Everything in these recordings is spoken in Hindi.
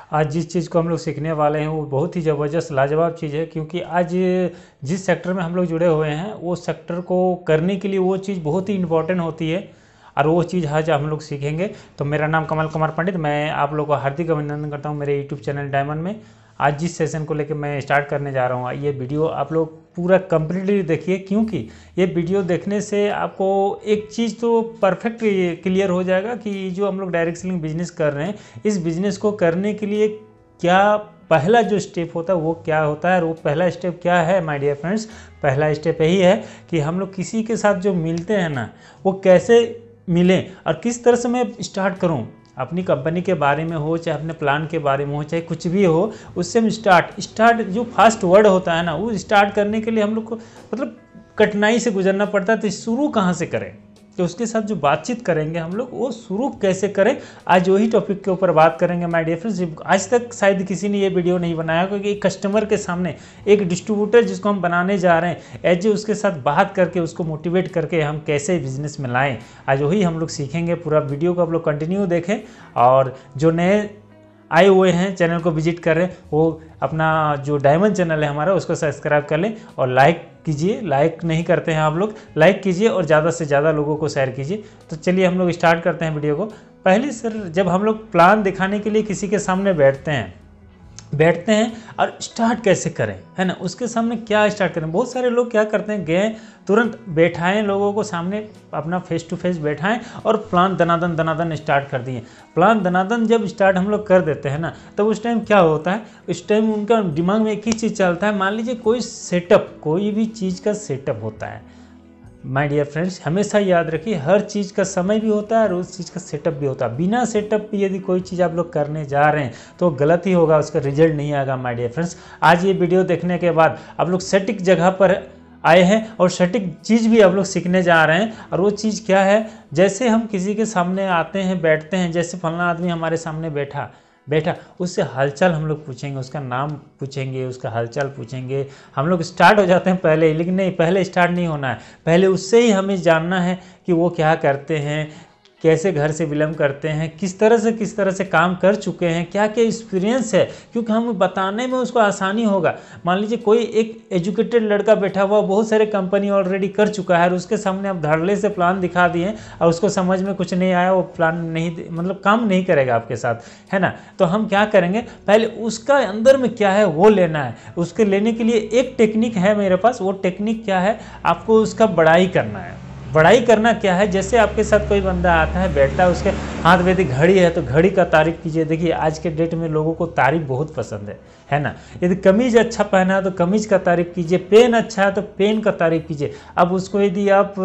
आज जिस चीज़ को हम लोग सीखने वाले हैं वो बहुत ही ज़बरदस्त लाजवाब चीज़ है, क्योंकि आज जिस सेक्टर में हम लोग जुड़े हुए हैं वो सेक्टर को करने के लिए वो चीज़ बहुत ही इम्पोर्टेंट होती है, और वो चीज़ आज हम लोग सीखेंगे। तो मेरा नाम कमल कुमार पंडित, मैं आप लोगों को हार्दिक अभिनंदन करता हूँ मेरे यूट्यूब चैनल डायमंड में। आज जिस सेशन को लेकर मैं स्टार्ट करने जा रहा हूँ, ये वीडियो आप लोग पूरा कंप्लीटली देखिए, क्योंकि ये वीडियो देखने से आपको एक चीज़ तो परफेक्ट क्लियर हो जाएगा कि जो हम लोग डायरेक्ट सेलिंग बिजनेस कर रहे हैं, इस बिज़नेस को करने के लिए क्या पहला जो स्टेप होता है वो क्या होता है, और वो पहला स्टेप क्या है माय डियर फ्रेंड्स। पहला स्टेप यही है कि हम लोग किसी के साथ जो मिलते हैं ना, वो कैसे मिलें और किस तरह से मैं स्टार्ट करूं। अपनी कंपनी के बारे में हो, चाहे अपने प्लान के बारे में हो, चाहे कुछ भी हो, उससे हम स्टार्ट जो फास्ट वर्ड होता है ना, वो स्टार्ट करने के लिए हम लोग को मतलब कठिनाई से गुजरना पड़ता है। तो शुरू कहाँ से करें, तो उसके साथ जो बातचीत करेंगे हम लोग वो शुरू कैसे करें, आज वही टॉपिक के ऊपर बात करेंगे माय डियर फ्रेंड्स। आज तक शायद किसी ने ये वीडियो नहीं बनाया, क्योंकि एक कस्टमर के सामने एक डिस्ट्रीब्यूटर जिसको हम बनाने जा रहे हैं, एज उसके साथ बात करके उसको मोटिवेट करके हम कैसे बिजनेस में लाएं, आज वही हम लोग सीखेंगे। पूरा वीडियो को आप लोग कंटिन्यू देखें, और जो नए आए हुए हैं चैनल को विजिट कर रहे हैं वो अपना जो डायमंड चैनल है हमारा उसको सब्सक्राइब कर लें, और लाइक कीजिए। लाइक नहीं करते हैं आप लोग, लाइक कीजिए और ज़्यादा से ज़्यादा लोगों को शेयर कीजिए। तो चलिए हम लोग स्टार्ट करते हैं वीडियो को। पहले सर, जब हम लोग प्लान दिखाने के लिए किसी के सामने बैठते हैं और स्टार्ट कैसे करें, है ना, उसके सामने क्या स्टार्ट करें। बहुत सारे लोग क्या करते हैं, गए तुरंत बैठाएं लोगों को सामने, अपना फेस टू फेस बैठाएं और प्लान दनादन स्टार्ट कर दिए। प्लान दनादन जब स्टार्ट हम लोग कर देते हैं ना, तब उस टाइम क्या होता है, उस टाइम उनका दिमाग में एक ही चीज़ चलता है। मान लीजिए कोई भी चीज़ का सेटअप होता है माय डियर फ्रेंड्स, हमेशा याद रखिए हर चीज़ का समय भी होता है और उस चीज़ का सेटअप भी होता है। बिना सेटअप पे यदि कोई चीज़ आप लोग करने जा रहे हैं तो गलत ही होगा, उसका रिजल्ट नहीं आएगा माय डियर फ्रेंड्स। आज ये वीडियो देखने के बाद आप लोग सटीक जगह पर आए हैं और सटीक चीज़ भी आप लोग सीखने जा रहे हैं। और वो चीज़ क्या है, जैसे हम किसी के सामने आते हैं, बैठते हैं, जैसे फलाना आदमी हमारे सामने बैठा, उससे हालचाल हम लोग पूछेंगे, उसका नाम पूछेंगे, उसका हालचाल पूछेंगे। हम लोग स्टार्ट हो जाते हैं पहले ही, लेकिन नहीं, पहले स्टार्ट नहीं होना है। पहले उससे ही हमें जानना है कि वो क्या करते हैं, कैसे घर से बिलोंग करते हैं, किस तरह से काम कर चुके हैं, क्या क्या एक्सपीरियंस है, क्योंकि हम बताने में उसको आसानी होगा। मान लीजिए कोई एक एजुकेटेड लड़का बैठा हुआ, बहुत सारे कंपनी ऑलरेडी कर चुका है, और उसके सामने आप धड़ल्ले से प्लान दिखा दिए और उसको समझ में कुछ नहीं आया, वो प्लान नहीं, मतलब काम नहीं करेगा आपके साथ, है ना। तो हम क्या करेंगे, पहले उसका अंदर में क्या है वो लेना है। उसके लेने के लिए एक टेक्निक है मेरे पास। वो टेक्निक क्या है, आपको उसका बड़ाई करना है। बड़ाई करना क्या है, जैसे आपके साथ कोई बंदा आता है, बैठता है, उसके हाथ में यदि घड़ी है तो घड़ी का तारीफ कीजिए। देखिए आज के डेट में लोगों को तारीफ बहुत पसंद है ना। यदि कमीज अच्छा पहना है तो कमीज का तारीफ कीजिए, पेन अच्छा है तो पेन का तारीफ कीजिए। अब उसको यदि आप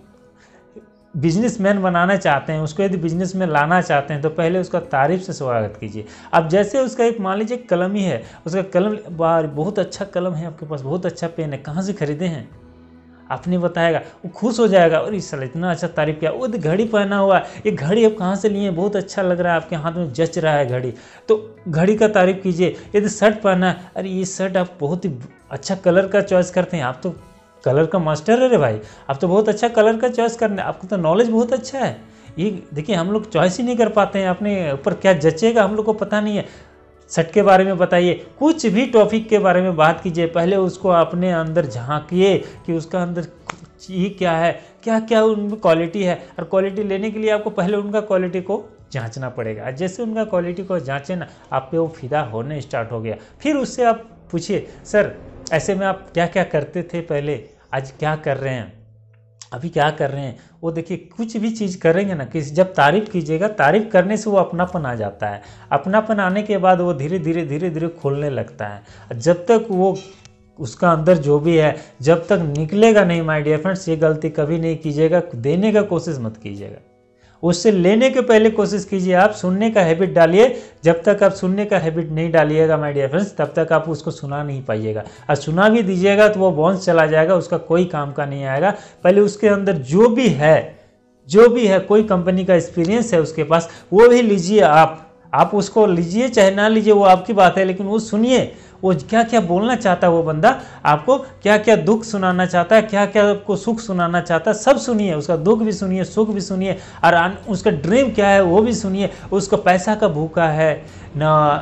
बिजनेसमैन बनाना चाहते हैं, उसको यदि बिजनेस में लाना चाहते हैं, तो पहले उसका तारीफ से स्वागत कीजिए। अब जैसे उसका एक मान लीजिए कलम ही है, उसका कलम बहुत अच्छा कलम है आपके पास, बहुत अच्छा पेन है, कहाँ से खरीदे हैं आपने बताएगा, वो खुश हो जाएगा। और इस साल इतना अच्छा तारीफ किया। वो घड़ी पहना हुआ, ये घड़ी आप कहाँ से लिए, बहुत अच्छा लग रहा है, आपके हाथ में जच रहा है घड़ी, तो घड़ी का तारीफ कीजिए। यदि शर्ट पहना है, अरे ये शर्ट आप बहुत ही अच्छा कलर का चॉइस करते हैं, आप तो कलर का मास्टर है रे भाई, आप तो बहुत अच्छा कलर का चॉइस करने, आपको तो नॉलेज बहुत अच्छा है। ये देखिए हम लोग चॉइस ही नहीं कर पाते हैं, अपने ऊपर क्या जचेगा हम लोग को पता नहीं है। शर्ट के बारे में बताइए, कुछ भी टॉपिक के बारे में बात कीजिए, पहले उसको अपने अंदर झांकिए कि उसका अंदर ये क्या है, क्या क्या उनमें क्वालिटी है। और क्वालिटी लेने के लिए आपको पहले उनका क्वालिटी को जांचना पड़ेगा। जैसे उनका क्वालिटी को जांचे ना, आप पे वो फिदा होने स्टार्ट हो गया। फिर उससे आप पूछिए, सर ऐसे में आप क्या क्या करते थे पहले, आज क्या कर रहे हैं, अभी क्या कर रहे हैं। वो देखिए कुछ भी चीज़ करेंगे ना, किसी जब तारीफ़ कीजिएगा, तारीफ़ करने से वो अपनापन आ जाता है। अपनापन आने के बाद वो धीरे धीरे खोलने लगता है। जब तक वो उसका अंदर जो भी है जब तक निकलेगा नहीं माय डियर फ्रेंड्स, ये गलती कभी नहीं कीजिएगा, देने का कोशिश मत कीजिएगा, उससे लेने के पहले कोशिश कीजिए। आप सुनने का हैबिट डालिए, जब तक आप सुनने का हैबिट नहीं डालिएगा माय डियर फ्रेंड्स, तब तक आप उसको सुना नहीं पाइएगा। और सुना भी दीजिएगा तो वो बाउंस चला जाएगा, उसका कोई काम का नहीं आएगा। पहले उसके अंदर जो भी है, कोई कंपनी का एक्सपीरियंस है उसके पास, वो भी लीजिए। आप उसको लीजिए चाहे ना लीजिए, वो आपकी बात है, लेकिन वो सुनिए, वो क्या क्या बोलना चाहता है वो बंदा, आपको क्या क्या दुख सुनाना चाहता है, क्या क्या आपको सुख सुनाना चाहता है, सब सुनिए। उसका दुख भी सुनिए, सुख भी सुनिए, और उसका ड्रीम क्या है वो भी सुनिए। उसको पैसा का भूखा है ना,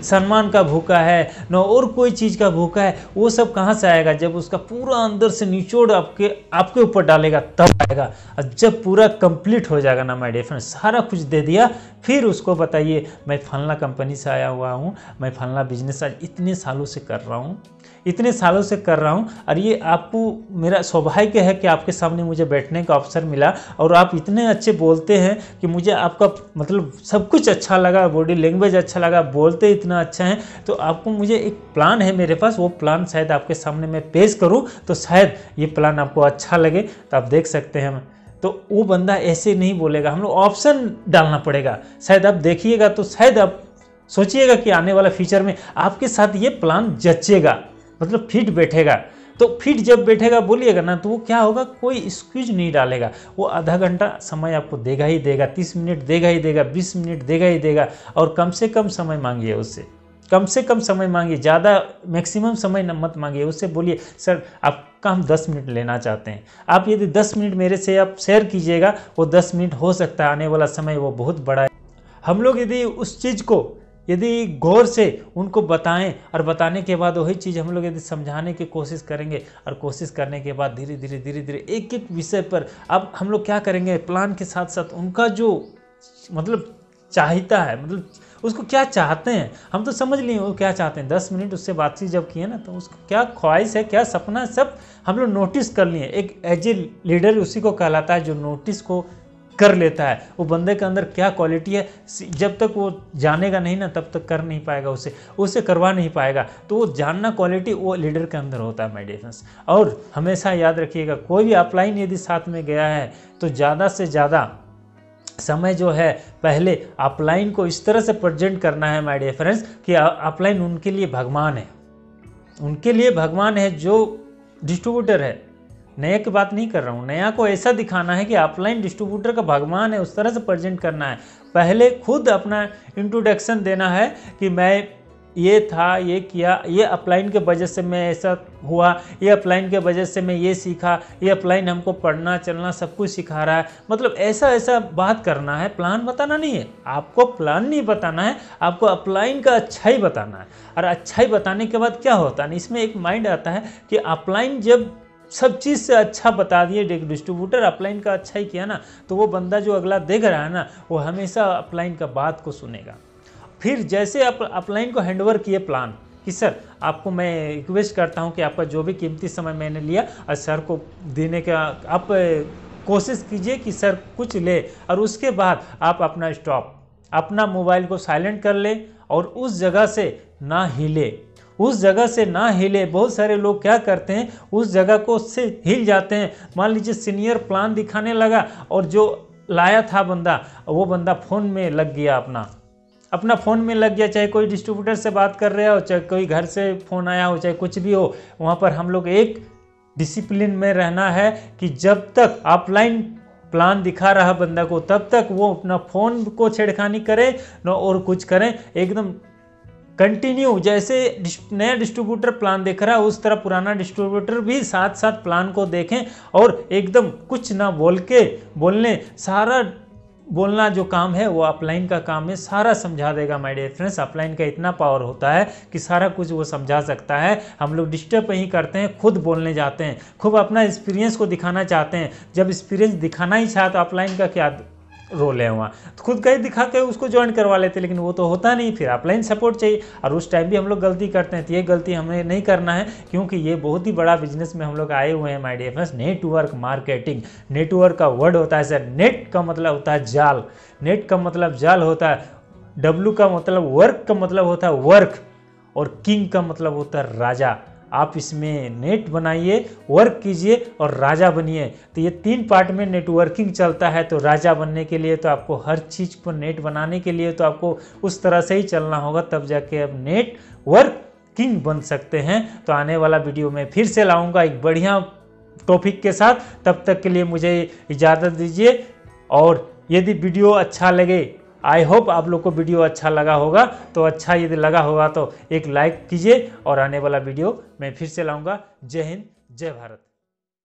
सम्मान का भूखा है, न और कोई चीज़ का भूखा है, वो सब कहाँ से आएगा? जब उसका पूरा अंदर से निचोड़ आपके ऊपर डालेगा तब आएगा। और जब पूरा कंप्लीट हो जाएगा ना माय डियर फ्रेंड, सारा कुछ दे दिया, फिर उसको बताइए मैं फलना कंपनी से आया हुआ हूँ, मैं फलना बिजनेस आज इतने सालों से कर रहा हूँ, इतने सालों से कर रहा हूँ, और ये आपको मेरा सौभाग्य है कि आपके सामने मुझे बैठने का अवसर मिला, और आप इतने अच्छे बोलते हैं कि मुझे आपका मतलब सब कुछ अच्छा लगा, बॉडी लैंग्वेज अच्छा लगा, बोलते इतना अच्छा है। तो आपको मुझे एक प्लान है मेरे पास, वो प्लान शायद आपके सामने मैं पेश करूँ तो शायद ये प्लान आपको अच्छा लगे, तो आप देख सकते हैं। तो वो बंदा ऐसे नहीं बोलेगा, हम लोग ऑप्शन डालना पड़ेगा। शायद आप देखिएगा तो शायद आप सोचिएगा कि आने वाला फ्यूचर में आपके साथ ये प्लान जचेगा, मतलब फिट बैठेगा। तो फिट जब बैठेगा बोलिएगा ना, तो वो क्या होगा, कोई एक्सक्यूज नहीं डालेगा। वो आधा घंटा समय आपको देगा ही देगा, 30 मिनट देगा ही देगा, 20 मिनट देगा ही देगा। और कम से कम समय मांगिए उससे, कम से कम समय मांगिए, ज़्यादा मैक्सिमम समय मत मांगिए। उससे बोलिए सर आपका हम 10 मिनट लेना चाहते हैं। आप यदि 10 मिनट मेरे से आप शेयर कीजिएगा, वो 10 मिनट हो सकता है आने वाला समय वो बहुत बड़ा है। हम लोग यदि उस चीज़ को यदि गौर से उनको बताएं, और बताने के बाद वही चीज़ हम लोग यदि समझाने की कोशिश करेंगे, और कोशिश करने के बाद धीरे धीरे एक एक विषय पर अब हम लोग क्या करेंगे, प्लान के साथ साथ उनका जो मतलब चाहता है, मतलब उसको क्या चाहते हैं हम तो समझ लिए वो क्या चाहते हैं। 10 मिनट उससे बातचीत जब किए ना, तो उसको क्या ख्वाहिश है, क्या सपना है, सब हम लोग नोटिस कर लिए। एक एज ए लीडर उसी को कहलाता है जो नोटिस को कर लेता है। वो बंदे के अंदर क्या क्वालिटी है, जब तक वो जानेगा नहीं ना तब तक कर नहीं पाएगा, उससे करवा नहीं पाएगा। तो वो जानना क्वालिटी वो लीडर के अंदर होता है माय डियर फ्रेंड्स। और हमेशा याद रखिएगा, कोई भी अपलाइन यदि साथ में गया है तो ज़्यादा से ज़्यादा समय जो है पहले अपलाइन को इस तरह से प्रेजेंट करना है माय डियर फ्रेंड्स कि अपलाइन उनके लिए भगवान है, उनके लिए भगवान है जो डिस्ट्रीब्यूटर है। नया की बात नहीं कर रहा हूँ, नया को ऐसा दिखाना है कि अपलाइन डिस्ट्रीब्यूटर का भगवान है, उस तरह से प्रेजेंट करना है। पहले खुद अपना इंट्रोडक्शन देना है कि मैं ये था, ये किया, ये अपलाइन के वजह से मैं ऐसा हुआ, ये अपलाइन के वजह से मैं ये सीखा, ये अपलाइन हमको पढ़ना चलना सब कुछ सिखा रहा है। मतलब ऐसा बात करना है, प्लान बताना नहीं है। आपको प्लान नहीं बताना है, आपको अपलाइन का अच्छाई बताना है। और अच्छाई बताने के बाद क्या होता है, इसमें एक माइंड आता है कि अपलाइन जब सब चीज़ से अच्छा बता दिए, डिस्ट्रीब्यूटर अपलाइन का अच्छा ही किया ना, तो वो बंदा जो अगला देख रहा है ना, वो हमेशा अपलाइन का बात को सुनेगा। फिर जैसे आप अपलाइन को हैंडओवर किए प्लान कि सर आपको मैं रिक्वेस्ट करता हूं कि आपका जो भी कीमती समय मैंने लिया और सर को देने का आप कोशिश कीजिए कि सर कुछ ले, और उसके बाद आप अपना स्टॉप, अपना मोबाइल को साइलेंट कर ले और उस जगह से ना हिले, उस जगह से ना हिले। बहुत सारे लोग क्या करते हैं, उस जगह को उससे हिल जाते हैं। मान लीजिए सीनियर प्लान दिखाने लगा और जो लाया था बंदा, वो बंदा फ़ोन में लग गया, अपना फ़ोन में लग गया, चाहे कोई डिस्ट्रीब्यूटर से बात कर रहा हो, चाहे कोई घर से फ़ोन आया हो, चाहे कुछ भी हो। वहाँ पर हम लोग एक डिसिप्लिन में रहना है कि जब तक ऑफलाइन प्लान दिखा रहा बंदा को, तब तक वो अपना फ़ोन को छेड़खानी करे न और कुछ करें, एकदम कंटिन्यू। जैसे नया डिस्ट्रीब्यूटर प्लान देख रहा है, उस तरह पुराना डिस्ट्रीब्यूटर भी साथ साथ प्लान को देखें और एकदम कुछ ना बोलने सारा बोलना जो काम है वो अपलाइन का काम है, सारा समझा देगा माय डियर फ्रेंड्स। अपलाइन का इतना पावर होता है कि सारा कुछ वो समझा सकता है। हम लोग डिस्टर्ब नहीं करते हैं, खुद बोलने जाते हैं, खुद अपना एक्सपीरियंस को दिखाना चाहते हैं। जब एक्सपीरियंस दिखाना ही चाहे तो अपलाइन का क्या रोल है, वहाँ तो खुद का ही दिखा के उसको ज्वाइन करवा लेते, लेकिन वो तो होता नहीं, फिर अपलाइन सपोर्ट चाहिए। और उस टाइम भी हम लोग गलती करते हैं, तो ये गलती हमें नहीं करना है, क्योंकि ये बहुत ही बड़ा बिजनेस में हम लोग आए हुए हैं my dear friends. Network marketing, network का वर्ड होता है सर, नेट का मतलब होता है जाल, नेट का मतलब जाल होता है, डब्ल्यू का मतलब वर्क का मतलब होता है वर्क, और किंग का मतलब होता है राजा। आप इसमें नेट बनाइए, वर्क कीजिए और राजा बनिए। तो ये 3 पार्ट में नेटवर्किंग चलता है। तो राजा बनने के लिए तो आपको हर चीज़ को नेट बनाने के लिए तो आपको उस तरह से ही चलना होगा, तब जाके अब नेट वर्क किंग बन सकते हैं। तो आने वाला वीडियो में फिर से लाऊंगा एक बढ़िया टॉपिक के साथ, तब तक के लिए मुझे इजाज़त दीजिए। और यदि वीडियो अच्छा लगे, आई होप आप लोग को वीडियो अच्छा लगा होगा, तो अच्छा यदि लगा होगा तो एक लाइक कीजिए, और आने वाला वीडियो मैं फिर से लाऊंगा। जय हिंद, जय भारत।